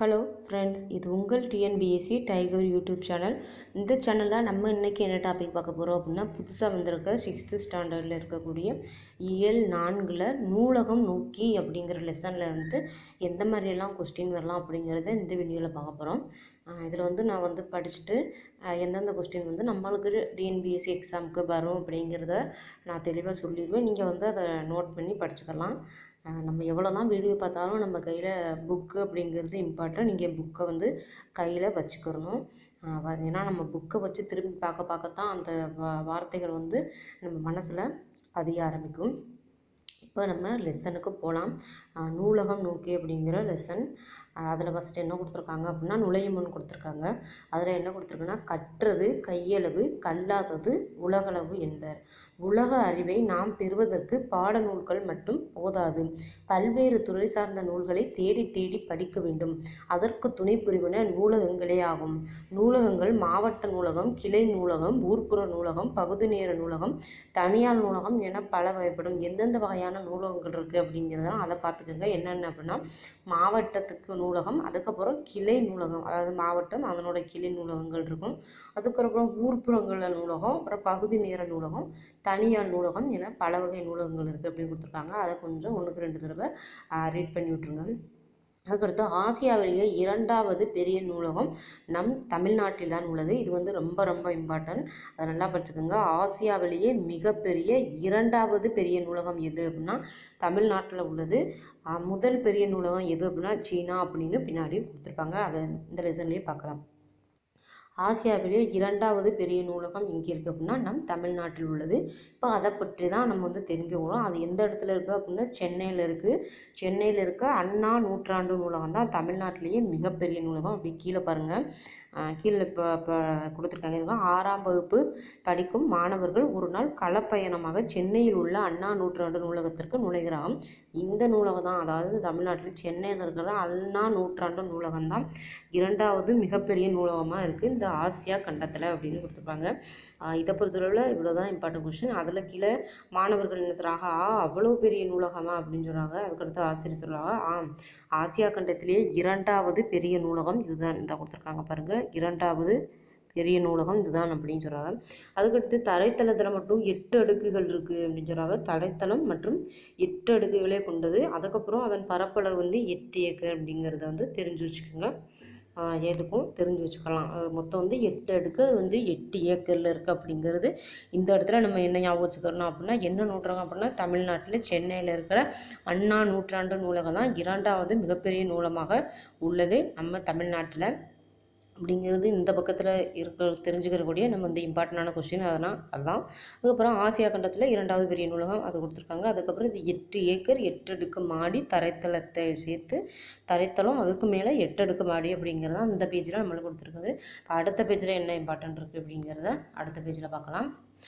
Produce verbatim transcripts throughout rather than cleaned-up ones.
Hello friends, இது உங்கள் TNPSC tiger YouTube channel. இந்த சேனலில் நம்ம இன்றைக்கி என்ன டாபிக் பார்க்க போகிறோம் அப்படின்னா, புதுசாக வந்திருக்க சிக்ஸ்த்து ஸ்டாண்டர்டில் இருக்கக்கூடிய இயல் நான்கில் நூலகம் நோக்கி அப்படிங்கிற லெசனில் வந்து எந்த மாதிரியெல்லாம் கொஸ்டின் வரலாம் அப்படிங்கிறத இந்த வீடியோவில் பார்க்க போகிறோம். இதில் வந்து நான் வந்து படிச்சுட்டு எந்தெந்த கொஸ்டின் வந்து நம்மளுக்கு டிஎன்பிஎஸ்சி எக்ஸாமுக்கு வரும் அப்படிங்கிறத நான் தெளிவாக சொல்லிடுவேன். நீங்கள் வந்து அதை நோட் பண்ணி படிச்சுக்கலாம். நம்ம எவ்வளோ தான் வீடியோ பார்த்தாலும் நம்ம கையில் புக்கு அப்படிங்கிறது இம்பார்ட்டன்ட். நீங்கள் புக்கை வந்து கையில் வச்சுக்கிறணும். ஏன்னா நம்ம புக்கை வச்சு திரும்பி பார்க்க பார்க்கத்தான் அந்த வா வார்த்தைகள் வந்து நம்ம மனசில் பதிய ஆரம்பிக்கும். இப்போ நம்ம லெசனுக்கு போகலாம். நூலகம் நோக்கி அப்படிங்கிற லெசன். அதில் ஃபஸ்ட்டு என்ன கொடுத்துருக்காங்க அப்படின்னா, நுழையுமுன் கொடுத்துருக்காங்க. அதில் என்ன கொடுத்துருக்குன்னா, கற்றது கையளவு கல்லாதது உலகளவு என்பர். உலக அறிவை நாம் பெறுவதற்கு பாடநூல்கள் மட்டும் போதாது, பல்வேறு துறை சார்ந்த நூல்களை தேடி தேடி படிக்க வேண்டும். அதற்கு துணை புரிவன நூலகங்களே ஆகும். நூலகங்கள் மாவட்ட நூலகம், கிளை நூலகம், ஊர்ப்புற நூலகம், பகுதி நேர நூலகம், தனியார் நூலகம் என பல வகைப்படும். எந்தெந்த வகையான நூலகங்கள் இருக்குது அப்படிங்கிறதெல்லாம் அதை பார்த்துக்கோங்க. என்னென்ன அப்படின்னா, மாவட்டத்துக்கு நூலகம், அதுக்கப்புறம் கிளை நூலகம், அதாவது மாவட்டம் அதனோட கிளை நூலகங்கள் இருக்கும். அதுக்கப்புறம் ஊர்ப்புறங்களில் நூலகம், அப்புறம் பகுதி நேர நூலகம், தனியார் நூலகம் என பல வகை நூலகங்கள் இருக்குது அப்படின்னு கொடுத்துருக்காங்க. அதை கொஞ்சம் ஒன்றுக்கு ரெண்டு தடவை ரீட் பண்ணி விட்ருங்க. அதுக்கடுத்து ஆசியாவிலேயே இரண்டாவது பெரிய நூலகம் நம் தமிழ்நாட்டில் தான் உள்ளது. இது வந்து ரொம்ப ரொம்ப இம்பார்ட்டன்ட், அதை நல்லா படிச்சுக்கோங்க. ஆசியாவிலேயே மிகப்பெரிய இரண்டாவது பெரிய நூலகம் எது அப்படின்னா தமிழ்நாட்டில் உள்ளது. முதல் பெரிய நூலகம் எது அப்படின்னா சீனா அப்படின்னு பின்னாடி கொடுத்துருப்பாங்க. அதை இந்த லெசன்லேயே பார்க்கலாம். ஆசியாவிலே இரண்டாவது பெரிய நூலகம் எங்கே இருக்குது அப்படின்னா நம் தமிழ்நாட்டில் உள்ளது. இப்போ அதை பற்றி தான் நம்ம வந்து தெரிஞ்சுக்கிறோம். அது எந்த இடத்துல இருக்குது அப்படின்னா சென்னையில் இருக்குது. சென்னையில் இருக்க அண்ணா நூற்றாண்டு நூலகம் தான் தமிழ்நாட்டிலேயே மிகப்பெரிய நூலகம். அப்படி கீழே பாருங்கள், கீழே இப்போ இப்போ கொடுத்துருக்காங்க. ஆறாம் வகுப்பு படிக்கும் மாணவர்கள் ஒரு நாள் களப்பயணமாக சென்னையில் உள்ள அண்ணா நூற்றாண்டு நூலகத்திற்கு நுழைகிறாங்க. இந்த நூலகம் தான், அதாவது தமிழ்நாட்டில் சென்னையில் இருக்கிற அண்ணா நூற்றாண்டு நூலகம் தான் இரண்டாவது மிகப்பெரிய நூலகமாக இருக்குது இந்த ஆசியா கண்டத்தில் அப்படின்னு கொடுத்துருப்பாங்க. இதை பொறுத்தளவில் இவ்வளோ தான் இம்பார்ட்டன்ட் கொஸ்டின். அதில் கீழே மாணவர்கள் என்ன சொல்கிறாங்க, ஆ அவ்வளோ பெரிய நூலகமா அப்படின்னு சொல்கிறாங்க. அதுக்கடுத்து ஆசிரியர் சொல்கிறாங்க, ஆ ஆசியா கண்டத்திலேயே இரண்டாவது பெரிய நூலகம் இதுதான் இந்த கொடுத்துருக்காங்க பாருங்கள். இரண்டாவது பெரிய நூலகம் இதுதான் அப்படின்னு சொல்கிறாங்க. அதுக்கடுத்து தரைத்தளத்தில் மட்டும் எட்டு அடுக்குகள் இருக்குது அப்படின்னு சொல்கிறாங்க. தரைத்தளம் மற்றும் எட்டு அடுக்குகளே கொண்டது. அதுக்கப்புறம் அதன் பரப்பளவு வந்து எட்டு ஏக்கர் அப்படிங்கிறத வந்து தெரிஞ்சு வச்சுக்கோங்க. எதுக்கும் தெரிஞ்சு வச்சுக்கலாம். மொத்தம் வந்து எட்டு அடுக்கு வந்து எட்டு ஏக்கரில் இருக்குது அப்படிங்கிறது இந்த இடத்துல நம்ம என்ன ஞாபகம் வச்சுக்கிறோம் அப்படின்னா, என்ன நூற்றாங்க அப்படின்னா தமிழ்நாட்டில் சென்னையில் இருக்கிற அண்ணா நூற்றாண்டு நூலகம் தான் இரண்டாவது மிகப்பெரிய நூலகமாக உள்ளது நம்ம தமிழ்நாட்டில் அப்படிங்கிறது இந்த பக்கத்தில் இருக்கிற தெரிஞ்சுக்கிறக்கூடிய நம்ம இந்த இம்பார்ட்டண்டான கொஸ்டின். அதனால் அதுதான். அதுக்கப்புறம் ஆசியா கண்டத்தில் இரண்டாவது பெரிய நூலகம் அது கொடுத்துருக்காங்க. அதுக்கப்புறம் இது எட்டு ஏக்கர் எட்டு அடுக்கு மாடி தரைத்தளத்தை சேர்த்து தரைத்தளம் அதுக்கு மேலே எட்டு அடுக்கு மாடி அப்படிங்கிறது தான் இந்த பேஜில் நம்மளுக்கு கொடுத்துருக்குது. அடுத்த பேஜில் என்ன இம்பார்ட்டன்ட் இருக்குது அப்படிங்கிறத அடுத்த பேஜில் பார்க்கலாம்.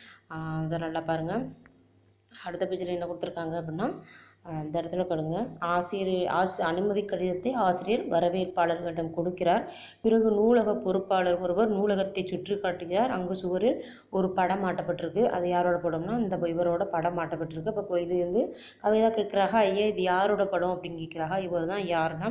அதை நல்லா பாருங்கள். அடுத்த பேஜில் என்ன கொடுத்துருக்காங்க அப்படின்னா, இந்த இடத்துல பாருங்க, ஆசிரியர் ஆசி அனுமதி கடிதத்தை ஆசிரியர் வரவேற்பாளர்களிடம் கொடுக்கிறார். பிறகு நூலக பொறுப்பாளர் ஒருவர் நூலகத்தை சுற்றி காட்டுகிறார். அங்கு சுவரில் ஒரு படம் மாட்டப்பட்டிருக்கு. அது யாரோட படம்னா இந்த இவரோட படம் மாட்டப்பட்டிருக்கு. இப்போ இது வந்து கவிதா கேட்குறாங்க, ஐயா இது யாரோட படம் அப்படின்னு கேட்குறாங்க. இவர் தான் யாருன்னா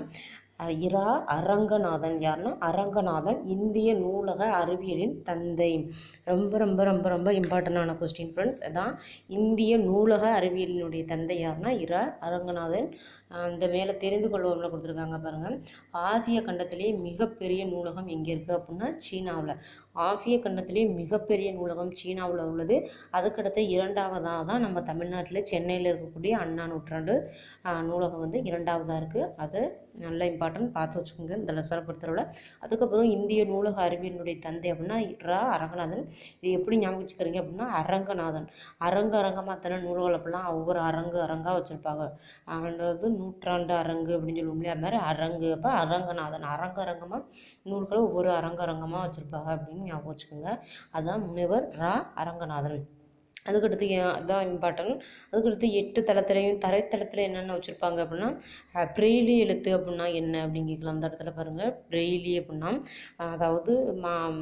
இரா அரங்கநாதன். யாருன்னா அரங்கநாதன், இந்திய நூலக அறிவியலின் தந்தை. ரொம்ப ரொம்ப ரொம்ப ரொம்ப இம்பார்ட்டண்டான கொஸ்டின் ஃப்ரெண்ட்ஸ். அதான் இந்திய நூலக அறிவியலினுடைய தந்தை யாருன்னா இரா அரங்கநாதன். இந்த மேலே தெரிந்து கொள்வோம்ல கொடுத்துருக்காங்க பாருங்கள். ஆசிய கண்டத்திலே மிகப்பெரிய நூலகம் எங்கே இருக்குது அப்படின்னா சீனாவில். ஆசிய கண்டத்திலே மிகப்பெரிய நூலகம் சீனாவில் உள்ளது. அதுக்கடுத்த இரண்டாவதாக தான் நம்ம தமிழ்நாட்டில் சென்னையில் இருக்கக்கூடிய அண்ணா நூற்றாண்டு நூலகம் வந்து இரண்டாவதாக இருக்குது. அது நல்ல இம்பார்ட்டன்ட், பார்த்து வச்சுக்கோங்க இந்த லெசனை பொறுத்தளவில். அதுக்கப்புறம் இந்திய நூலக அறிவியலினுடைய தந்தை அப்படின்னா இரா அரங்கநாதன். இது எப்படி ஞாபகம் வச்சுக்கிறீங்க அப்படின்னா அரங்கநாதன். அரங்கு அரங்கமாக தானே நூல்கள் அப்படிலாம் ஒவ்வொரு அரங்கு அரங்காக வச்சுருப்பாங்க. அதாவது நூற்றாண்டு அரங்கு அப்படின்னு சொல்லுவோம் இல்லையா, அது மாதிரி அரங்கு. அப்போ அரங்கநாதன் அரங்க அரங்கமாக நூல்களை ஒவ்வொரு அரங்க அரங்கமாக வச்சுருப்பாங்க அப்படின்னு ஞாபகம் வச்சுக்கோங்க. அதுதான் முனைவர் ரா அரங்கநாதன். அதுக்கடுத்து அதுதான் இம்பார்ட்டன்ட். அதுக்கடுத்து எட்டு தளத்துலையும் தரைத்தளத்தில் என்னென்ன வச்சுருப்பாங்க அப்படின்னா பிரெய்லி எழுத்து அப்படின்னா என்ன அப்படின்னு கேட்கலாம். அந்த இடத்துல பாருங்கள், பிரெய்லி அப்படின்னா அதாவது மா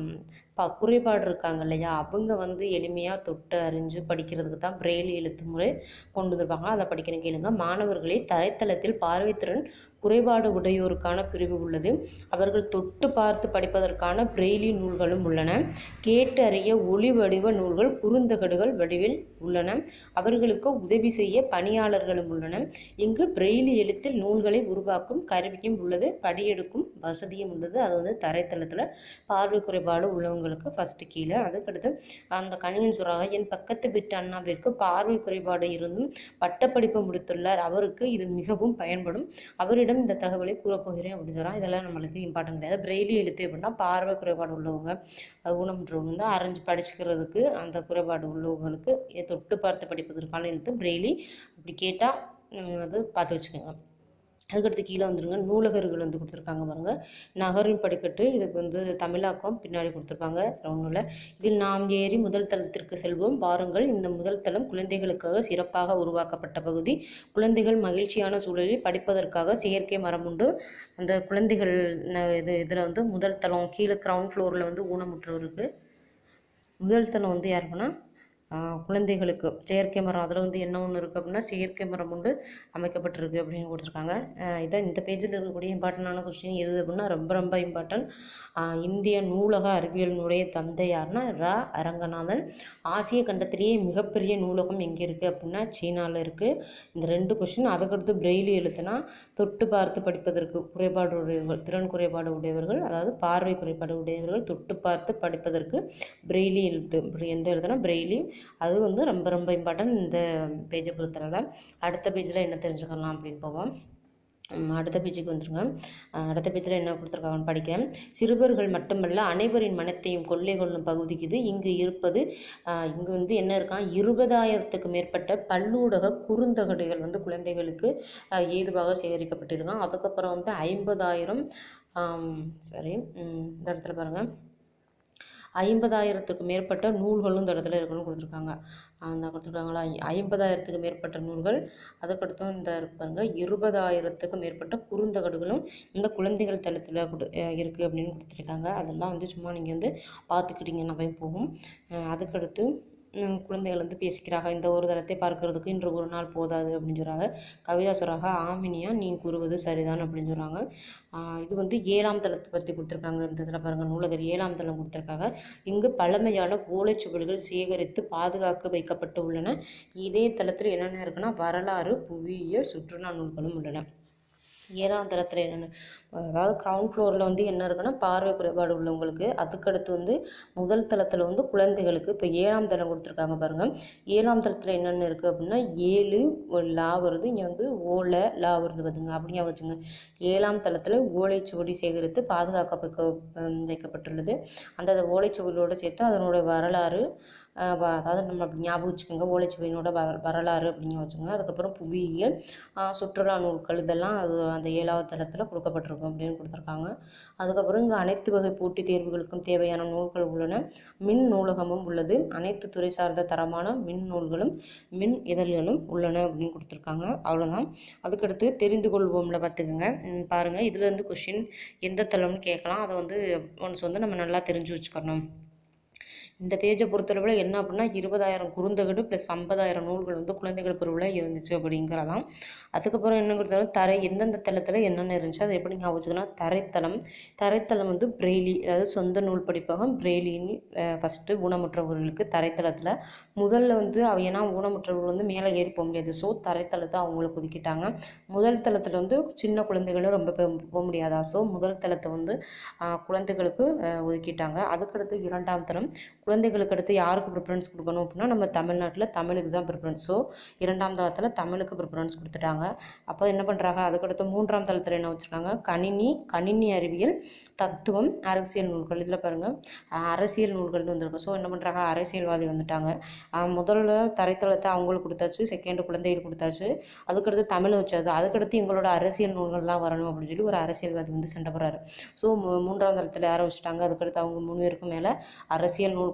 ப குறைபாடு இருக்காங்க இல்லையா, அவங்க வந்து எளிமையாக தொட்டு அறிஞ்சு படிக்கிறதுக்கு தான் பிரெய்லி எழுத்து முறை கொண்டு வந்திருப்பாங்க. அதை படிக்கிறேன் கேளுங்க. மாணவர்களே, தரைத்தளத்தில் பார்வைத்திறன் குறைபாடு உடையோருக்கான பிரிவு உள்ளது. அவர்கள் தொட்டு பார்த்து படிப்பதற்கான பிரெய்லி நூல்களும் உள்ளன. கேட்டு அறிய ஒளி வடிவ நூல்கள் குறுந்தகடுகள் வடிவில் உள்ளன. அவர்களுக்கு உதவி செய்ய பணியாளர்களும் உள்ளன. இங்கு பிரெய்லி எழுத்தில் நூல்களை உருவாக்கும் கருவியும் உள்ளது. படியெடுக்கும் வசதியும் உள்ளது. அது வந்து தரைத்தளத்தில் பார்வை குறைபாடு உள்ளவங்களுக்கு ஃபஸ்ட்டு கீழே. அதுக்கடுத்து அந்த கணியன் சொல்கிறாங்க, என் பக்கத்து வீட்டு அண்ணாவிற்கு பார்வை குறைபாடு இருந்தும் பட்டப்படிப்பு முடித்துள்ளார். அவருக்கு இது மிகவும் பயன்படும். அவரிடம் இந்த தகவலை கூறப்போகிறேன் அப்படின்னு சொல்கிறான். இதெல்லாம் நம்மளுக்கு இம்பார்ட்டன்ட் கிடையாது. பிரெய்லி எழுத்து அப்படின்னா பார்வை குறைபாடு உள்ளவங்க, ஊனமுற்றவங்க வந்து அரைஞ்சு படிச்சுக்கிறதுக்கு அந்த குறைபாடு உள்ளவங்களுக்கு தொட்டு பார்த்து படிப்பதற்கான எழுத்து பிரெய்லி. அப்படி கேட்டால் அது பார்த்து வச்சுக்கோங்க. அதுக்கடுத்து கீழே வந்துடுங்க. நூலகர்கள் வந்து கொடுத்துருக்காங்க பாருங்கள். நகரின் படிக்கட்டு, இதுக்கு வந்து தமிழாக்கம் பின்னாடி கொடுத்துருப்பாங்க. ஒன்றும் இல்லை. இதில் நாம் ஏறி முதல் தளத்திற்கு செல்வோம் வாருங்கள். இந்த முதல் தளம் குழந்தைகளுக்காக சிறப்பாக உருவாக்கப்பட்ட பகுதி. குழந்தைகள் மகிழ்ச்சியான சூழலில் படிப்பதற்காக செயற்கை மரம் உண்டு. அந்த குழந்தைகள் இது இதில் வந்து முதல் தளம் கீழே கிரவுண்ட் ஃப்ளோரில் வந்து ஊனமுற்றவருக்கு முதல் தளம் வந்து யாருக்குன்னா குழந்தைகளுக்கு செயற்கை மரம். அதில் வந்து என்ன ஒன்று இருக்குது அப்படின்னா செயற்கை மரம் உண்டு அமைக்கப்பட்டிருக்கு அப்படின்னு கொடுத்துருக்காங்க. இதான் இந்த பேஜில் இருக்கக்கூடிய இம்பார்ட்டண்டான கொஸ்டின் எது அப்படின்னா ரொம்ப ரொம்ப இம்பார்ட்டன்ட். இந்திய நூலக அறிவியலினுடைய தந்தை யாருன்னா ரா அரங்கநாதன். ஆசிய கண்டத்திலேயே மிகப்பெரிய நூலகம் எங்கே இருக்குது அப்படின்னா சீனாவில் இருக்குது. இந்த ரெண்டு கொஸ்டின். அதுக்கடுத்து பிரெய்லி எழுத்துனா தொட்டு பார்த்து படிப்பதற்கு குறைபாடு உடையவர்கள், திறன் குறைபாடு உடையவர்கள், அதாவது பார்வை குறைபாடு உடையவர்கள் தொட்டு பார்த்து படிப்பதற்கு பிரெய்லி எழுத்து. எந்த எழுத்துனா பிரெய்லி. அது வந்து ரொம்ப ரொம்ப இம்பார்ட்டன்ட் இந்த பேஜை பொறுத்தளவில். அடுத்த பேஜில் என்ன தெரிஞ்சுக்கலாம் அப்படின்னு போவோம். அடுத்த பேஜுக்கு வந்துருங்க. அடுத்த பேஜில் என்ன கொடுத்துருக்காங்கன்னு படிக்கிறேன். சிறுவர்கள் மட்டுமல்ல அனைவரின் மனத்தையும் கொள்ளை கொள்ளும் பகுதிக்கு இது. இங்கு இருப்பது இங்கு வந்து என்ன இருக்கான், இருபதாயிரத்துக்கு மேற்பட்ட பல்லூடக குறுந்தகடுகள் வந்து குழந்தைகளுக்கு ஏதுவாக சேகரிக்கப்பட்டிருக்கான். அதுக்கப்புறம் வந்து ஐம்பதாயிரம் சரி இந்த இடத்துல பாருங்கள், ஐம்பதாயிரத்துக்கு மேற்பட்ட நூல்களும் இந்த இடத்துல இருக்குன்னு கொடுத்துருக்காங்க. அந்த கொடுத்துருக்காங்களா, ஐம்பதாயிரத்துக்கு மேற்பட்ட நூல்கள். அதுக்கடுத்தும் இந்த பாருங்க இருபதாயிரத்துக்கு மேற்பட்ட குறுந்தகடுகளும் இந்த குழந்தைகள் தளத்தில் கொடு இருக்குது அப்படின்னு கொடுத்துருக்காங்க. அதெல்லாம் வந்து சும்மா நீங்கள் வந்து பார்த்துக்கிட்டிங்கன்னாவே போகும். அதுக்கடுத்து குழந்தைகள் வந்து பேசிக்கிறாங்க. இந்த ஒரு தளத்தை பார்க்கறதுக்கு இன்று ஒரு நாள் போதாது அப்படின்னு சொல்கிறாங்க. கவிதா சொல்கிறாங்க, ஆமினியா நீ கூறுவது சரிதான் அப்படின்னு சொல்கிறாங்க. இது வந்து ஏழாம் தளத்தை பற்றி கொடுத்துருக்காங்க. இந்த இதில் பாருங்கள், நூலகர் ஏழாம் தளம் கொடுத்துருக்காங்க. இங்கு பழமையான ஓலைச்சுவடுகள் சேகரித்து பாதுகாக்க வைக்கப்பட்டு உள்ளன. இதே தளத்தில் என்னென்ன இருக்குன்னா வரலாறு, புவியியல், சுற்றுலா நூல்களும் உள்ளன. ஏழாம் தளத்தில் என்னென்ன, அதாவது கிரவுண்ட் ஃப்ளோரில் வந்து என்ன இருக்குன்னா பார்வை குறைபாடு உள்ளவங்களுக்கு. அதுக்கடுத்து வந்து முதல் தளத்தில் வந்து குழந்தைகளுக்கு. இப்போ ஏழாம் தளம் கொடுத்துருக்காங்க பாருங்கள். ஏழாம் தளத்தில் என்னென்ன இருக்குது அப்படின்னா ஏழு லா வருது, இங்கே வந்து ஓலை லா வருது பார்த்துங்க. அப்படிங்க வச்சுங்க. ஏழாம் தளத்தில் ஓலைச்சுவடி சேகரித்து பாதுகாக்க வைக்க வைக்கப்பட்டுள்ளது. அந்த ஓலைச்சுவடியோடு சேர்த்து அதனோட வரலாறு, அதாவது நம்ம அப்படி ஞாபகம் வச்சுக்கோங்க, ஓலைச்சுவடியினோட வ வரலாறு அப்படிங்க வச்சுக்கோங்க. அதுக்கப்புறம் புவியியல், சுற்றுலா நூல்கள், இதெல்லாம் அது அந்த ஏழாவது தளத்தில் கொடுக்கப்பட்டிருக்கும் அப்படின்னு கொடுத்துருக்காங்க. அதுக்கப்புறம் இங்கே அனைத்து வகை போட்டித் தேர்வுகளுக்கும் தேவையான நூல்கள் உள்ளன. மின் நூலகமும் உள்ளது. அனைத்து துறை சார்ந்த தரமான மின் நூல்களும் மின் இதழ்களும் உள்ளன அப்படின்னு கொடுத்துருக்காங்க. அவ்வளோதான். அதுக்கடுத்து தெரிந்து கொள்வோம்ல பார்த்துக்கோங்க. பாருங்கள், இதில் இருந்து கொஸ்டின் எந்த தளம்னு கேட்கலாம். அதை வந்து ஒன்ஸ் வந்து நம்ம நல்லா தெரிஞ்சு வச்சுக்கணும். இந்த பேஜை பொறுத்தளவில் என்ன அப்படின்னா இருபதாயிரம் குறுந்தகடு ப்ளஸ் ஐம்பதாயிரம் நூல்கள் வந்து குழந்தைகள் பிரிவில் இருந்துச்சு அப்படிங்கிறதான். அதுக்கப்புறம் என்ன கொடுத்தாலும் தரை எந்தெந்த தளத்தில் என்னென்ன இருந்துச்சு அதை எப்படி ஞாபகம் வச்சுக்கணும். தரைத்தளம் தரைத்தளம் வந்து பிரெய்லி, அதாவது சொந்த நூல் படிப்பகம் பிரெய்லின்னு ஃபஸ்ட்டு ஊனமுற்றவர்களுக்கு தரைத்தளத்தில் முதல்ல வந்து அவ ஏன்னா ஊனமுற்றவர்கள் வந்து மேலே ஏறி போக முடியாது. ஸோ தரைத்தளத்தை அவங்களுக்கு ஒதுக்கிட்டாங்க. முதல் தளத்தில் வந்து சின்ன குழந்தைகளும் ரொம்ப போக முடியாதா, ஸோ முதல் தளத்தை வந்து குழந்தைகளுக்கு ஒதுக்கிட்டாங்க. அதுக்கடுத்து இரண்டாம் தளம் குழந்தைகளுக்கு அடுத்து யாருக்கு ப்ரிஃபரன்ஸ் கொடுக்கணும் அப்படின்னா நம்ம தமிழ்நாட்டில் தமிழுக்கு தான் ப்ரிஃபரன்ஸ். ஸோ இரண்டாம் தளத்தில் தமிழுக்கு ப்ரிஃபரன்ஸ் கொடுத்துட்டாங்க. அப்போ என்ன பண்ணுறாங்க, அதுக்கடுத்து மூன்றாம் தளத்தில் என்ன வச்சுருக்காங்க, கணினி கணினி அறிவியல், தத்துவம், அரசியல் நூல்கள். இதில் பாருங்கள் அரசியல் நூல்கள்னு வந்துருக்கு. ஸோ என்ன பண்ணுறாங்க, அரசியல்வாதி வந்துட்டாங்க. முதல்ல தரைத்தளத்தை அவங்களுக்கு கொடுத்தாச்சு, செகண்டு குழந்தைகள் கொடுத்தாச்சு, அதுக்கடுத்து தமிழ் வச்சாது, அதுக்கடுத்து எங்களோட அரசியல் நூல்கள் தான் வரணும் அப்படின்னு சொல்லி ஒரு அரசியல்வாதி வந்து சண்டை போடுறாரு. ஸோ மூன்றாம் தளத்தில் யாரை வச்சுட்டாங்க, அதுக்கடுத்து அவங்க மூணு பேருக்கும் மேலே அரசியல் நூல்கள்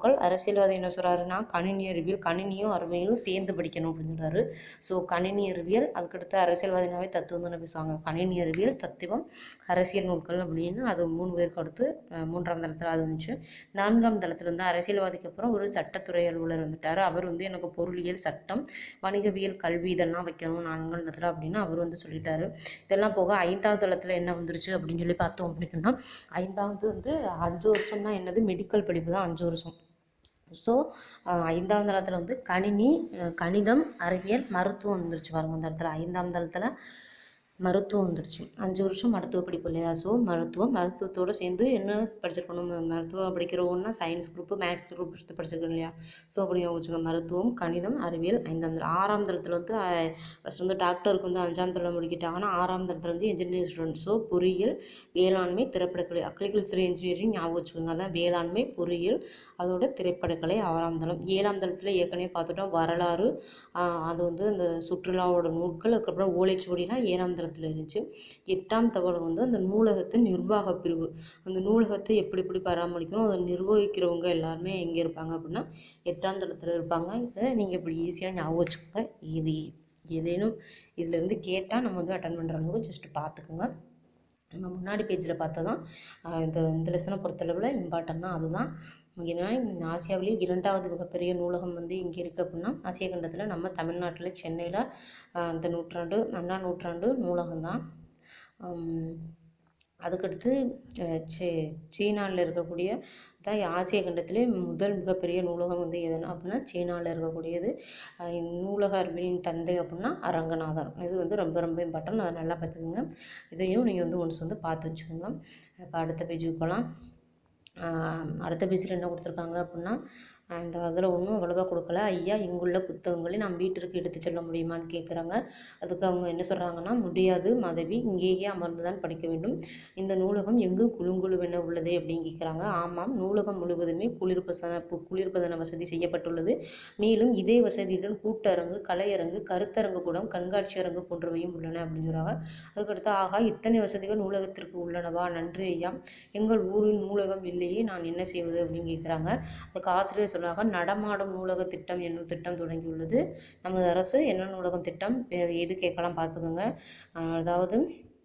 நாட்கள் அரசியல்வாதி என்ன சொல்கிறாருன்னா கணினி அறிவியல் கணினியும் அறிவியலும் சேர்ந்து படிக்கணும் அப்படின்னு சொல்கிறாரு. ஸோ கணினி அறிவியல், அதுக்கடுத்து அரசியல்வாதினாவே தத்துவம் தானே பேசுவாங்க. கணினி அறிவியல், தத்துவம், அரசியல் நூல்கள் அப்படின்னு அது மூணு பேருக்கு அடுத்து மூன்றாம் தளத்தில் அது வந்துச்சு. நான்காம் தளத்தில் வந்து அரசியல்வாதிக்கு அப்புறம் ஒரு சட்டத்துறை அலுவலர் வந்துட்டார். அவர் வந்து எனக்கு பொருளியல், சட்டம், வணிகவியல், கல்வி இதெல்லாம் வைக்கணும் நான்காம் தளத்தில் அப்படின்னு அவர் வந்து சொல்லிட்டாரு. இதெல்லாம் போக ஐந்தாவது தளத்தில் என்ன வந்துருச்சு அப்படின்னு சொல்லி பார்த்தோம் அப்படின்னா, ஐந்தாவது வந்து அஞ்சு வருஷம்னா என்னது, மெடிக்கல் படிப்பு தான் அஞ்சு வருஷம். ஸோ ஐந்தாம் தளத்தில் வந்து கணினி, கணிதம், அறிவியல், மருத்துவம் வந்துருச்சு பாருங்க. அந்த இடத்துல ஐந்தாம் தளத்தில் மருத்துவம் வந்துருச்சு. அஞ்சு வருஷம் மருத்துவ படிப்பு இல்லையா. ஸோ மருத்துவம், மருத்துவத்தோடு சேர்ந்து என்ன படிச்சிருக்கணும், மருத்துவம் படிக்கிறோன்னா சயின்ஸ் குரூப்பு, மேக்ஸ் குரூப் எடுத்து படிச்சிருக்கணும் இல்லையா. ஸோ அப்படி வச்சுக்கோங்க, மருத்துவம், கணிதம், அறிவியல். ஐந்தாம் தளம் ஆறாம் தளத்தில் வந்து ஃபஸ்ட் வந்து டாக்டருக்கு வந்து அஞ்சாம் தளம் முடிக்கிட்டாங்கன்னா ஆறாம் தளத்தில் வந்து இன்ஜினியரிங் ஸ்டூடெண்ட். ஸோ பொறியியல், வேளாண்மை, திரைப்படக்கலை, அக்ரிகல்ச்சர் இன்ஜினியரிங் ஞாபகம் வச்சுக்கோங்க. அதான் வேளாண்மை, பொறியியல், அதோட திரைப்படக்கலை ஆறாம் தளம். ஏழாம் தளத்தில் ஏற்கனவே பார்த்துட்டோம் வரலாறு, அது வந்து அந்த சுற்றுலாவோட நூல்கள், அதுக்கப்புறம் ஓலைச்சுவடிலாம் ஏழாம் தளத்தில் இருந்துச்சு. எட்டாம் தளம் வந்து அந்த நூலகத்தின் நிர்வாக பிரிவு. அந்த நூலகத்தை எப்படி எப்படி பராமரிக்கணும், அதை நிர்வகிக்கிறவங்க எல்லாருமே எங்கே இருப்பாங்க அப்படின்னா எட்டாம் தளத்தில் இருப்பாங்க. இதை நீங்கள் இப்படி ஈஸியாக ஞாபகம் வச்சுக்கோங்க. இது ஏதேனும் இதிலேருந்து கேட்டால் நம்ம வந்து அட்டன் பண்ணுற அளவுக்கு ஜஸ்ட்டு பார்த்துக்கோங்க. நம்ம முன்னாடி பேஜில் பார்த்தா தான் இந்த இந்த லெசனை பொறுத்தளவில் இம்பார்ட்டன் தான். அதுதான் ஏன்னா ஆசியாவிலேயே இரண்டாவது மிகப்பெரிய நூலகம் வந்து இங்கே இருக்குது அப்படின்னா ஆசிய கண்டத்தில் நம்ம தமிழ்நாட்டில் சென்னையில் அந்த நூற்றாண்டு அண்ணா நூற்றாண்டு நூலகம் தான். அதுக்கடுத்து சீ சீனாவில் இருக்கக்கூடிய தான் ஆசிய கண்டத்திலே முதல் மிகப்பெரிய நூலகம் வந்து எதுனா அப்படின்னா சீனாவில் இருக்கக்கூடியது. நூலக அறிவியலின் தந்தை அப்படின்னா அரங்கநாதன். இது வந்து ரொம்ப ரொம்ப இம்பார்ட்டன், அதை நல்லா பார்த்துக்கோங்க. இதையும் நீங்கள் வந்து ஒன்ஸ் வந்து பார்த்து வச்சுக்கோங்க. இப்போ அடுத்த பேஜுக்கு போகலாம். அடுத்த பேஜில் என்ன கொடுத்துருக்காங்க அப்படின்னா அந்த அதில் ஒன்றும் அவ்வளோவா கொடுக்கல. ஐயா இங்குள்ள புத்தகங்களை நாம் வீட்டிற்கு எடுத்து செல்ல முடியுமான்னு கேட்குறாங்க. அதுக்கு அவங்க என்ன சொல்கிறாங்கன்னா, முடியாது மாதவி, இங்கேயே அமர்ந்து தான் படிக்க வேண்டும். இந்த நூலகம் எங்கும் குழுங்குழுவென உள்ளதே அப்படின்னு கேட்குறாங்க. ஆமாம், நூலகம் முழுவதுமே குளிர்பசன குளிர்பதன வசதி செய்யப்பட்டுள்ளது. மேலும் இதே வசதியுடன் கூட்டரங்கு, கலையரங்கு, கருத்தரங்கு கூடம், கண்காட்சி அரங்கு போன்றவையும் உள்ளன அப்படின்னு சொல்கிறாங்க. அதுக்கடுத்து ஆகா இத்தனை வசதிகள் நூலகத்திற்கு உள்ளனவா, நன்றி ஐயா, எங்கள் ஊரில் நூலகம் இல்லையே, நான் என்ன செய்வது அப்படின்னு கேட்குறாங்க. அதுக்கு ஆசிரியர் சொன்னாங்க, நடமாடும் நூலக திட்டம் என்னும் திட்டம் தொடங்கியுள்ளது நமது அரசு. என்ன நூலகம் திட்டம், எது கேட்கலாம் பார்த்துக்கோங்க. அதாவது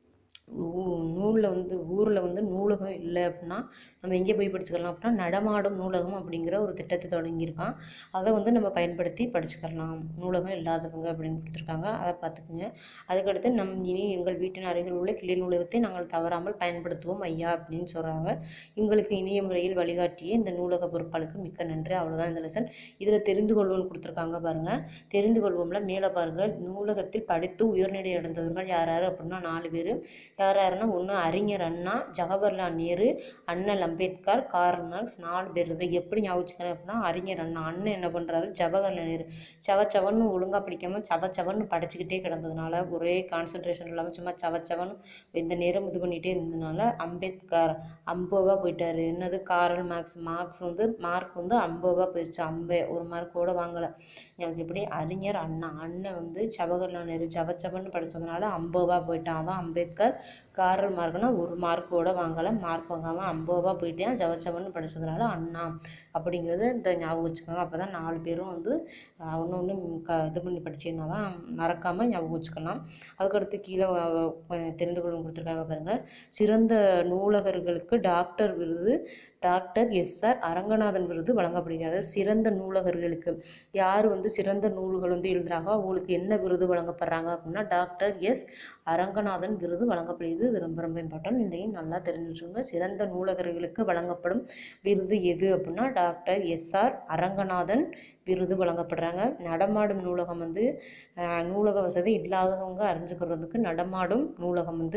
நூலில் வந்து ஊரில் வந்து நூலகம் இல்லை அப்படின்னா நம்ம எங்கே போய் படிச்சுக்கலாம் அப்படின்னா நடமாடும் நூலகம் அப்படிங்கிற ஒரு திட்டத்தை தொடங்கியிருக்கான். அதை வந்து நம்ம பயன்படுத்தி படிச்சுக்கலாம், நூலகம் இல்லாதவங்க அப்படின்னு கொடுத்துருக்காங்க. அதை பார்த்துக்குங்க. அதுக்கடுத்து நம் இனி எங்கள் வீட்டின் அருகில் உள்ள கிளை நூலகத்தை நாங்கள் தவறாமல் பயன்படுத்துவோம் ஐயா அப்படின்னு சொல்கிறாங்க. எங்களுக்கு இனிய முறையில் வழிகாட்டிய இந்த நூலக பொறுப்பாளுக்கு மிக்க நன்றி. அவ்வளோதான் இந்த லெசன். இதில் தெரிந்து கொள்வோம்னு கொடுத்துருக்காங்க பாருங்கள். தெரிந்து கொள்வோம்ல மேலே பாருங்கள், நூலகத்தில் படித்து உயர்நிலை அடைந்தவர்கள் யார் யார் அப்படின்னா நாலு பேர். யார் யாருன்னா ஒன்று அறிஞர் அண்ணா, ஜவஹர்லால் நேரு, அண்ணல் அம்பேத்கர், கார்ல் மார்க்ஸ். நாலு பேர். இதை எப்படி ஞாபகம் அப்படின்னா அறிஞர் அண்ணா அண்ணன் என்ன பண்ணுறாரு, ஜவஹர்லால் நேரு சவச்சவன்னு ஒழுங்காக படிக்காமல் சவச்சவன்னு படிச்சுக்கிட்டே கிடந்ததுனால, ஒரே கான்சன்ட்ரேஷன் இல்லாமல் சும்மா சவச்சவன் இந்த நேரம் இது பண்ணிகிட்டே இருந்ததுனால அம்பேத்கர் அம்போவாக போயிட்டார். என்னது கார்ல் மார்க்ஸ், மார்க்ஸ் வந்து மார்க் வந்து அம்போவாக போயிடுச்சு, அம்பே ஒரு மார்க்கோட வாங்கலை. எப்படி அறிஞர் அண்ணா அண்ணன் வந்து ஜவஹர்லால் நேரு சவச்சவன்னு படித்ததுனால அம்போவாக போயிட்டான், அதான் அம்பேத்கர். கார்ல் மார்க்னா ஒரு மார்க்கோட வாங்கலை, மார்க் வாங்காமல் அம்போவாக போயிட்டேன், ஜவச்சவன்னு படித்ததுனால அண்ணா அப்படிங்கிறது இந்த ஞாபகம் வச்சுக்கோங்க. அப்போ தான் நாலு பேரும் வந்து ஒன்று ஒன்று க இது பண்ணி படிச்சிங்கன்னா தான் மறக்காமல் ஞாபகம் வச்சுக்கலாம். அதுக்கடுத்து கீழே தெரிந்து கொள்ளும் கொடுத்துருக்காங்க பாருங்கள். சிறந்த நூலகர்களுக்கு டாக்டர் விருது டாக்டர் எஸ் ஆர் அரங்கநாதன் விருது வழங்கப்படுகிறது. சிறந்த நூலகர்களுக்கு யார் வந்து சிறந்த நூல்கள் வந்து எழுதுகிறாங்க அவங்களுக்கு என்ன விருது வழங்கப்படுறாங்க அப்படின்னா டாக்டர் எஸ் அரங்கநாதன் விருது வழங்கப்படுகிறது. இது ரொம்ப ரொம்ப இம்பார்ட்டன்ட், இதையும் நல்லா தெரிஞ்சுக்கோங்க. சிறந்த நூலகர்களுக்கு வழங்கப்படும் விருது எது அப்படின்னா டாக்டர் எஸ் ஆர் அரங்கநாதன் விருது வழங்கப்படுறாங்க. நடமாடும் நூலகம் வந்து நூலக வசதி இல்லாதவங்க அறிஞ்சுக்கிறதுக்கு நடமாடும் நூலகம் வந்து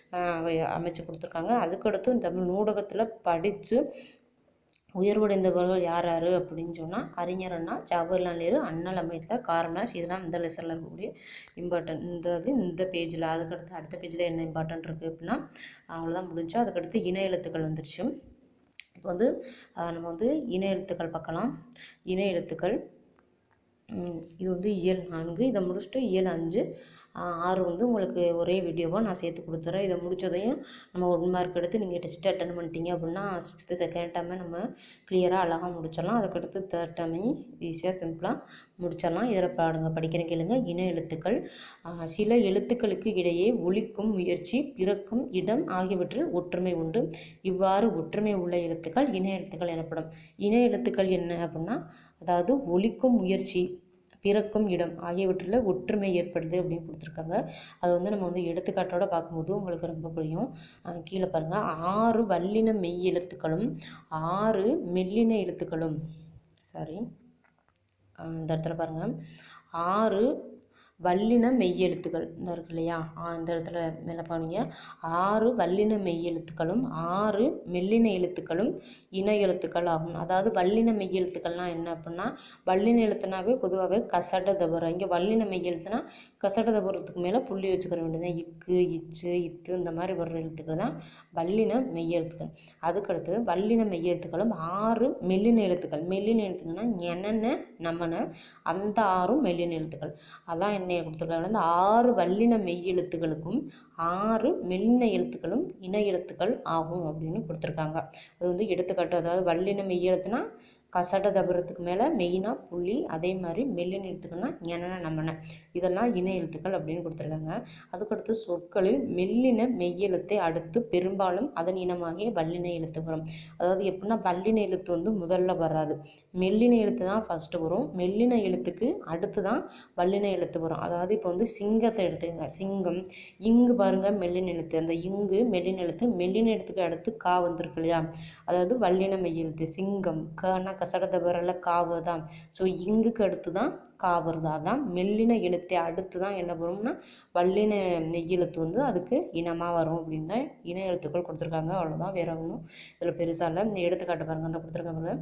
அமைச்சு கொடுத்துருக்காங்க. அதுக்கடுத்து தமிழ் நூலகத்தில் படித்து உயர்வடைந்தவர்கள் யார் யார் அப்படின்னு சொன்னால் அறிஞர் அண்ணா, ஜவஹர்லால் நேரு, அண்ணல் அம்பேத்கர், கார்ல் மார்க்ஸ். இதெல்லாம் இந்த லெசனில் இருக்கக்கூடிய இம்பார்ட்டன்ட். இந்த இது இந்த பேஜில் அதுக்கடுத்து அடுத்த பேஜில் என்ன இம்பார்ட்டன்ட் இருக்குது அப்படின்னா அவ்வளோதான் முடிஞ்சு. அதுக்கடுத்து இன எழுத்துக்கள் வந்துருச்சு. இப்போ வந்து நம்ம வந்து இன எழுத்துக்கள் பார்க்கலாம். இன எழுத்துக்கள் இது வந்து இயல் நான்கு, இதை முடிச்சுட்டு இயல் அஞ்சு, ஆறு வந்து உங்களுக்கு ஒரே வீடியோவாக நான் சேர்த்து கொடுத்துட்றேன். இதை முடித்ததையும் நம்ம ஒன் மார்க் எடுத்து நீங்கள் டெஸ்ட் அட்டன் பண்ணிட்டீங்க அப்படின்னா சிக்ஸ்த்து செகண்ட் டேர்மே நம்ம கிளியராக அழகாக முடிச்சிடலாம். அதுக்கடுத்து தேர்ட் டேர்மையும் ஈஸியாக சிம்பிளாக முடிச்சிடலாம். இதில் பாடுங்க படிக்கிற கேளுங்க. இன எழுத்துக்கள். சில எழுத்துக்களுக்கு இடையே ஒலிக்கும் முயற்சி, பிறக்கும் இடம் ஆகியவற்றில் ஒற்றுமை உண்டு. இவ்வாறு ஒற்றுமை உள்ள எழுத்துக்கள் இன எழுத்துக்கள் எனப்படும். இன எழுத்துக்கள் என்ன அப்படின்னா, அதாவது ஒலிக்கும் முயற்சி, பிறக்கும் இடம் ஆகியவற்றில் ஒற்றுமை ஏற்படுது அப்படின்னு கொடுத்துருக்காங்க. அதை வந்து நம்ம வந்து எடுத்துக்காட்டோட பார்க்கும்போது உங்களுக்கு ரொம்ப புரியும். கீழே பாருங்கள். ஆறு வல்லின மெய் எழுத்துக்களும் ஆறு மெல்லின எழுத்துக்களும் சாரி இந்த இடத்துல பாருங்கள். ஆறு வல்லின மெய்யெழுத்துக்கள் இந்த இருக்கு இல்லையா, இந்த இடத்துல மேலே பாருங்க. ஆறு வல்லின மெய்யெழுத்துக்களும் ஆறு மெல்லின எழுத்துக்களும் இன எழுத்துக்கள் ஆகும். அதாவது வல்லின மெய்யெழுத்துக்கள்லாம் என்ன அப்படின்னா, வல்லின எழுத்துனாவே பொதுவாகவே கசட தபரம். இங்கே வல்லின மெய்யெழுத்துனா கசட தபரத்துக்கு மேலே புள்ளி வச்சுக்கிற வேண்டியது. இக்கு, இச்சு, இத்து இந்த மாதிரி வர்ற எழுத்துக்கள் தான் வல்லின மெய்யெழுத்துக்கள். அதுக்கடுத்து வல்லின மெய்யெழுத்துக்களும் ஆறு மெல்லின எழுத்துக்கள். மெல்லின எழுத்துக்கள்னா என்னென்ன நம்மன அந்த ஆறும் மெல்லின எழுத்துக்கள். அதான் என்ன கொடுத்துருக்காங்க. அந்த ஆறு வல்லின மெய் எழுத்துக்களுக்கும் ஆறு மெல்லின எழுத்துக்களும் இன எழுத்துக்கள் ஆகும் அப்படின்னு கொடுத்துருக்காங்க. அது வந்து எடுத்துக்காட்டு. அதாவது வல்லின மெய் எழுத்துனா கசட தபரத்துக்கு மேலே மெயினாக புள்ளி, அதே மாதிரி மெல்லின எழுத்துக்கள்னா என்னென்ன நம்மன இதெல்லாம் இன எழுத்துக்கள் அப்படின்னு கொடுத்துருக்காங்க. அதுக்கடுத்து சொற்களில் மெல்லின மெய்யெழுத்தை அடுத்து பெரும்பாலும் அதன் இனமாகிய வல்லின எழுத்து வரும். அதாவது எப்படின்னா வல்லின எழுத்து வந்து முதல்ல வராது, மெல்லின எழுத்து தான் ஃபஸ்ட்டு வரும். மெல்லின எழுத்துக்கு அடுத்து தான் வல்லின எழுத்து வரும். அதாவது இப்போ வந்து சிங்கத்தை எடுத்துக்கங்க. சிங்கம், இங்கு பாருங்கள் மெல்லின எழுத்து. அந்த இங்கு மெல்லின எழுத்து. மெல்லின எழுத்துக்கு அடுத்து கா வந்திருக்கு இல்லையா, அதாவது வல்லின மெய்யெழுத்து. சிங்கம் கனா கசடத வரல காவு தான். ஸோ இங்குக்கு அடுத்து தான் கா வருது. அதான் மெல்லின எழுத்தை அடுத்து தான் என்ன வரும்னா வல்லின மெய்யெழுத்து வந்து அதுக்கு இனமாக வரும் அப்படின்னு தான் இன எழுத்துக்கள் கொடுத்துருக்காங்க. அவ்வளோதான், வேற ஒன்றும் இதில் பெருசாக இல்லை. இந்த எடுத்துக்காட்டு பாருங்கள். அந்த கொடுத்துருக்காங்க.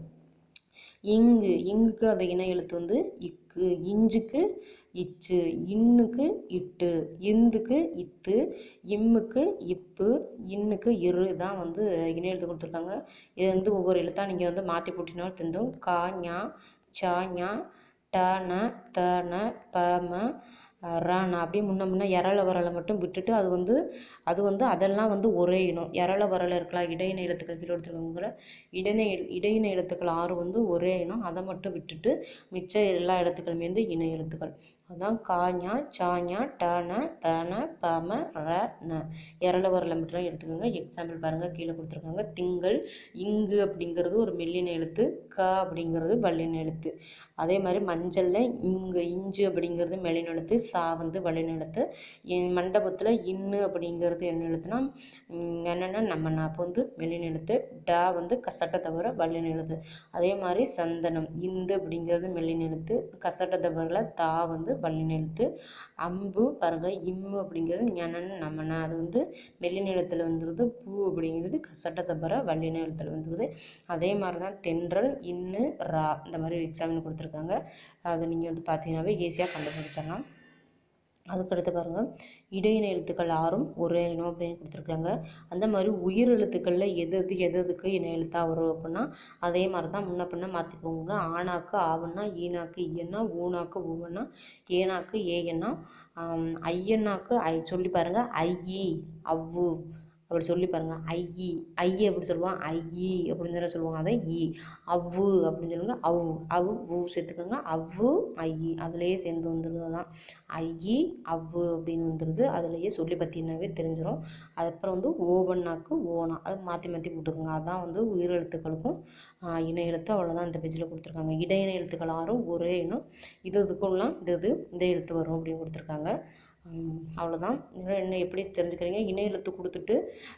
இங்கு, இங்குக்கு அந்த இன எழுத்து வந்து இக்கு, இஞ்சுக்கு இச்சு, இன்னுக்கு இட்டு, இந்துக்கு இத்து, இம்முக்கு இப்பு, இன்னுக்கு இரு தான் வந்து இன எழுத்து கொடுத்துருக்காங்க. இது வந்து ஒவ்வொரு எழுத்தாக நீங்கள் வந்து மாற்றி போட்டினாலும் தெரிந்தும். கா ஞா சா ஞா ட ந த ந ப ம ரானா அப்படியே முன்ன முன்ன எரள வரலை மட்டும் விட்டுட்டு அது வந்து அது வந்து அதெல்லாம் வந்து ஒரே இனம். எரள வரலை இருக்கலாம். இடையின எழுத்துக்கள் கீழே எடுத்துக்கோங்கிற இடையின இடையின எழுத்துக்கள் ஆறு வந்து ஒரே இனம். அதை மட்டும் விட்டுட்டு மிச்ச எல்லா எழுத்துக்களுமே வந்து இன எழுத்துக்கள். அதுதான் காஞா சாஞா டன தன பம ர ந எரள வரலை மட்டும் எடுத்துக்கோங்க. எக்ஸாம்பிள் பாருங்கள், கீழே கொடுத்துருக்காங்க. திங்கள், இங்கு அப்படிங்கிறது ஒரு மெல்லின எழுத்து, க அப்படிங்கிறது வல்லின எழுத்து. அதே மாதிரி மஞ்சளில் இங்கு இஞ்சு அப்படிங்கிறது மெல்லின எழுத்து, சா வந்து வல்லின எழுத்து. மண்டபத்தில் இன்னு அப்படிங்கிறது என்ன எழுத்துனா என்னென்ன நம்ம அப்போ வந்து மெல்லின எழுத்து. டா வந்து கசட்டை தவிர வல்லின எழுத்து. அதே மாதிரி சந்தனம், இந்து அப்படிங்கிறது மெல்லின எழுத்து, கசட்டை தவிர தா வந்து வல்லின எழுத்து. அம்பு பாருங்க, இம்மு அப்படிங்கிறது ஞனன்னு நம்மனா அது வந்து மெல்லின எழுத்துல வந்துடுது. பூ அப்படிங்கிறது கசட்டை தவிர வல்லின எழுத்துல வந்துடுது. அதே மாதிரி தான் தென்றல், இன்னு, ரா இந்த மாதிரி எக்ஸாம்பிள் கொடுத்துருக்காங்க. அதை நீங்கள் வந்து பார்த்தீங்கன்னாவே ஈஸியாக கண்டுபிடிச்சிடலாம். அதுக்கடுத்து பாருங்கள், இடையின எழுத்துக்கள் ஆறும் ஒரே இனம் அப்படின்னு கொடுத்துருக்காங்க. அந்த மாதிரி உயிர் எழுத்துக்களில் எது எது எது எதுக்கு இன எழுத்தாக வரும் அப்படின்னா அதே மாதிரி தான் முன்ன பின்ன மாற்றிப்போங்க. ஆனாக்கு ஆவன்னா, ஈனாக்கு ஈயன்னா, ஊனாக்கு ஊவன்னா, ஏனாக்கு ஏயன்னா, ஐயன்னாக்கு ஐ சொல்லி பாருங்கள். ஐயி அவ்வு அப்படி சொல்லி பாருங்கள். ஐயி ஐய எப்படி சொல்லுவாங்க, ஐயி அப்படின்னு சொல்லி சொல்லுவாங்க. அதை ஈ. அவ்வு அப்படின்னு சொல்லுங்க. அவ்வு அவ்வு ஊ சேர்த்துக்கோங்க. அவ்வு ஐயி அதுலேயே சேர்ந்து வந்துடுது. தான் ஐயி அவ்வு அப்படின்னு வந்துடுது. அதுலேயே சொல்லி பார்த்தீங்கன்னாவே தெரிஞ்சிடும். அதுக்கப்புறம் வந்து ஓவன்னாக்கு ஓனா அது மாற்றி மாற்றி போட்டுக்கோங்க. அதான் வந்து உயிர் எழுத்துக்களுக்கும் இன எழுத்து. அவ்வளோதான் இந்த பேஜில் கொடுத்துருக்காங்க. இடையின எழுத்துக்கள் ஆறும் ஒரே இனம். இது இதுக்குள்ளலாம் இது இது இந்த எழுத்து வரும் அப்படின்னு கொடுத்துருக்காங்க. அவ்வளோதான். என்ன எப்படி தெரிஞ்சுக்கிறீங்க. இன எழுத்து கொடுத்துட்டு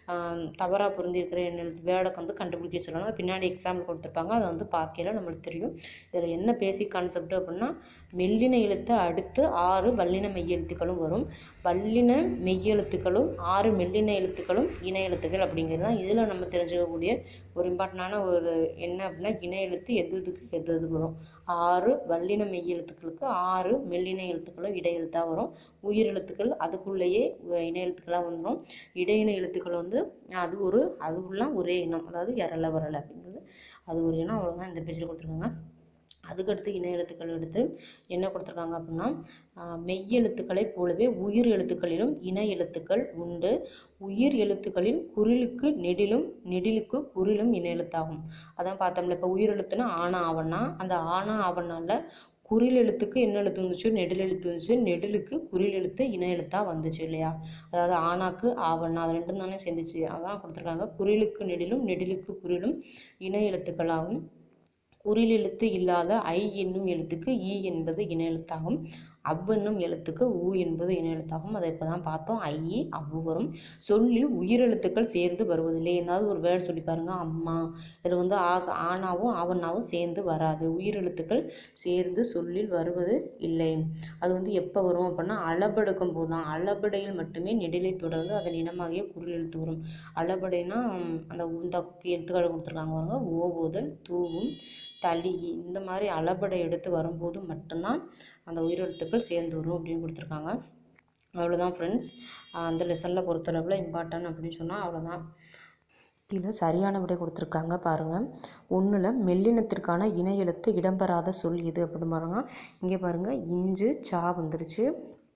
தவறாக பொருந்திருக்கிற இன எழுத்து வேர்டை வந்து கண்டுபிடிக்க சொல்லலாம். பின்னாடி எக்ஸாம்பிள் கொடுத்துருப்பாங்க, அதை வந்து பார்க்கல நம்மளுக்கு தெரியும். இதில் என்ன பேசிக் கான்செப்ட் அப்படின்னா மெல்லின எழுத்தை அடுத்து ஆறு வல்லின மெய்யெழுத்துக்களும் வரும். வல்லின மெய்யெழுத்துக்களும் ஆறு மெல்லின எழுத்துக்களும் இன எழுத்துக்கள் அப்படிங்கிறது தான் இதில் நம்ம தெரிஞ்சுக்கக்கூடிய ஒரு இம்பார்ட்டண்டான ஒரு என்ன அப்படின்னா இன எழுத்து எது இதுக்கு எது எது வரும். ஆறு வல்லின மெய்யெழுத்துக்களுக்கு ஆறு மெல்லின எழுத்துக்களும் இடை எழுத்தாக வரும். உயிர் எழுத்துக்கள் அதுக்குள்ளேயே இன எழுத்துக்களாக வந்துடும். இடையின எழுத்துக்கள் வந்து அது ஒரு அது உள்ள ஒரே இனம், அதாவது எரள வரலை அப்படிங்கிறது அது ஒரு இனம். அவ்வளோதான் இந்த பேஜில் கொடுத்துருக்காங்க. அதுக்கடுத்து இன எழுத்துக்கள் எடுத்து என்ன கொடுத்துருக்காங்க அப்படின்னா, மெய்யெழுத்துக்களைப் போலவே உயிர் எழுத்துக்களிலும் இன எழுத்துக்கள் உண்டு. உயிர் எழுத்துக்களில் குறிலுக்கு நெடிலும் நெடிலுக்கு குறிலும் இன எழுத்தாகும். அதான் பார்த்தோம்ல, இப்போ உயிர் எழுத்துனா ஆனா ஆவன்னா, அந்த ஆனா ஆவன்னால குறில் எழுத்துக்கு என்ன எழுத்து வந்துச்சு, நெடில் எழுத்து வந்துச்சு, நெடிலுக்கு குறில் எழுத்து இன எழுத்தாக வந்துச்சு இல்லையா. அதாவது ஆனாக்கு ஆவண்ணா அது ரெண்டும் தானே சேர்ந்துச்சு. அதான் கொடுத்துருக்காங்க, குறிலுக்கு நெடிலும் நெடிலுக்கு குறிலும் இன எழுத்துக்களாகும். குறில் எழுத்து இல்லாத ஐ என்னும் எழுத்துக்கு ஈ என்பது இன எழுத்தாகும். அவ் என்னும் எழுத்துக்கு ஊ என்பது இன எழுத்தாகும். அதை இப்போ தான் பார்த்தோம். ஐ அவ்வு வரும். சொல்லில் உயிரெழுத்துக்கள் சேர்ந்து வருவதில்லை. ஏதாவது ஒரு வேர்டு சொல்லி பாருங்கள். அம்மா, இதில் வந்து ஆ ஆனாவும் ஆவண்ணாவும் சேர்ந்து வராது. உயிரெழுத்துக்கள் சேர்ந்து சொல்லில் வருவது இல்லை. அது வந்து எப்போ வரும் அப்படின்னா, அளபெடுக்கும் போது தான். அளபெடையில் மட்டுமே நெடிலை தொடர்ந்து அதன் இனமாகிய குறில் எழுத்து வரும். அளபெடைனா அந்த இந்த எழுத்துக்களை கொடுத்துருக்காங்க பாருங்க. ஓவுதல், தூவும், தளிகி, இந்த மாதிரி அளபடை எடுத்து வரும்போது மட்டும்தான் அந்த உயிரெழுத்துக்கள் சேர்ந்து வரும் அப்படின்னு கொடுத்துருக்காங்க. அவ்வளோதான் ஃப்ரெண்ட்ஸ். அந்த லெசனில் பொறுத்தளவில் இம்பார்ட்டன்ட் அப்படின்னு சொன்னால் அவ்வளோதான். கீழே சரியான விடை கொடுத்துருக்காங்க பாருங்கள். ஒன்றில் மெல்லினத்திற்கான இன எழுத்து இடம்பெறாத சொல் இது அப்படின்னு பாருங்கள். இங்கே பாருங்கள், இஞ்சு சா வந்துருச்சு,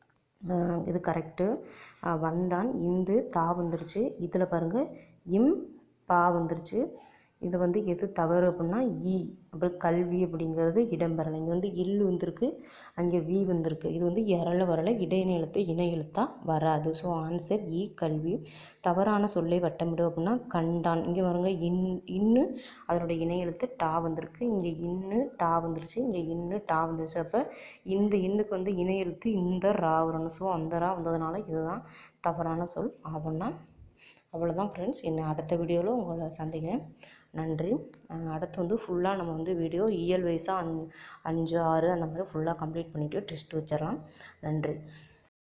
இது கரெக்டு. வந்தான், இந்து, தா வந்துருச்சு. இதில் பாருங்கள், இம் பா வந்துருச்சு. இது வந்து எது தவறு அப்படின்னா ஈ, அப்புறம் கல்வி அப்படிங்கிறது இடம்பெறலை. இங்கே வந்து இல் வந்திருக்கு, அங்கே வி வந்திருக்கு. இது வந்து இரல வரலை, இடையின எழுத்து இணை எழுத்தாக வராது. ஸோ ஆன்சர் ஈ கல்வி. தவறான சொல்லை வட்டமிடு அப்படின்னா கண்டான். இங்கே பாருங்க, இன் இன்னு அதனுடைய இணை எழுத்து டா வந்திருக்கு. இங்கே இன்னு டா வந்துருச்சு, இங்கே இன்னு டா வந்துருச்சு. அப்போ இந்த இன்னுக்கு வந்து இணை எழுத்து இந்த ரா வரணும். ஸோ அந்த ரா வந்ததுனால இதுதான் தவறான சொல் ஆகும்னா. அவ்வளோதான் ஃப்ரெண்ட்ஸ். என்ன அடுத்த வீடியோவில் உங்களை சந்திக்கிறேன். நன்றி. அடுத்து வந்து ஃபுல்லாக நம்ம வந்து வீடியோ இயல் வைஸாக அஞ் அஞ்சு ஆறு அந்த மாதிரி ஃபுல்லாக கம்ப்ளீட் பண்ணிவிட்டு டெஸ்ட் வச்சிடலாம். நன்றி.